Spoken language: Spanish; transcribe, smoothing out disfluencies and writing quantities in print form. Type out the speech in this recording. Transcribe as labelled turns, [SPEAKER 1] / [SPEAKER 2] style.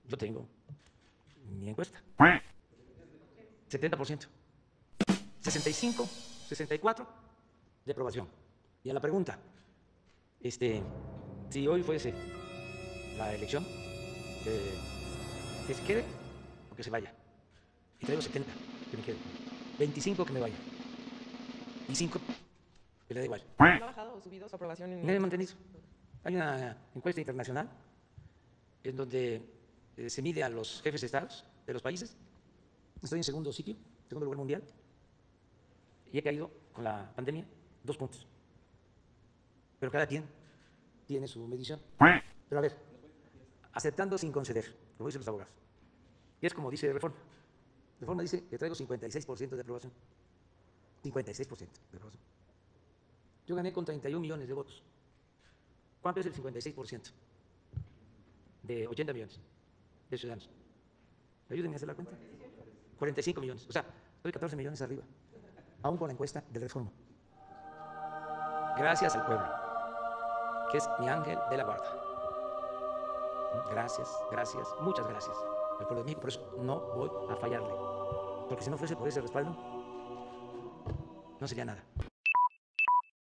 [SPEAKER 1] Yo tengo mi encuesta. 70%. 65, 64 de aprobación. Y a la pregunta, si hoy fuese la elección, que se quede o que se vaya. Y traigo 70, que me quede. 25 que me vaya. Y 5 que le da igual.
[SPEAKER 2] ¿No ha bajado o subido su aprobación en
[SPEAKER 1] Me he mantenido. Hay una encuesta internacional en donde se mide a los jefes de estados de los países. Estoy en segundo sitio, segundo lugar mundial, y he caído con la pandemia 2 puntos. Pero cada quien tiene su medición. Pero a ver, aceptando sin conceder, como dicen los abogados. Y es como dice Reforma. Reforma dice que traigo 56% de aprobación. 56% de aprobación. Yo gané con 31 millones de votos. ¿Cuánto es el 56%? De 80 millones de ciudadanos. Ayúdenme a hacer la cuenta. 45 millones. O sea, estoy 14 millones arriba. Aún con la encuesta de Reforma. Gracias al pueblo, que es mi ángel de la guarda. Gracias, gracias, muchas gracias al pueblo de México. Por eso no voy a fallarle. Porque si no fuese por ese respaldo, no sería nada.